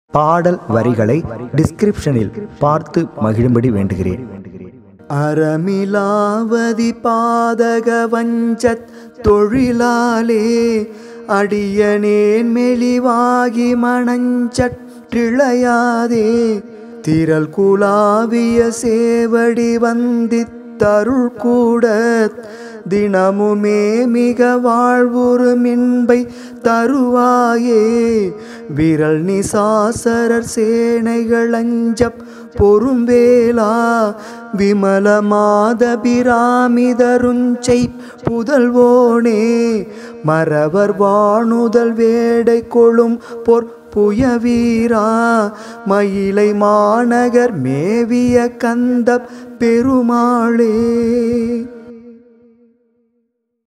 பாடல் வரிகளை டிஸ்கிரிப்ஷனில் பார்த்து மகிழும்படி வேண்டுகிறேன். அறமிலாவதி பாதக வஞ்சத் தொழிலாலே அடியனேன் மெலிவாகி மணஞ்சற்றிளையாதே திரள் குலாவிய சேவடி வந்தித்தருள் கூட தினமுமே மிக வாழ்வுறு மின்பை தருவாயே விரல் நிசாசரர் சேனைகள் அஞ்சப் பொறும்பேலா விமல மாதபிராமிதருஞ்சை புதல்வோனே மறவர் வாணுதல் வேடை கொளும் புயவீரா மயிலை மாநகர் மேவிய கந்த பெருமாளே.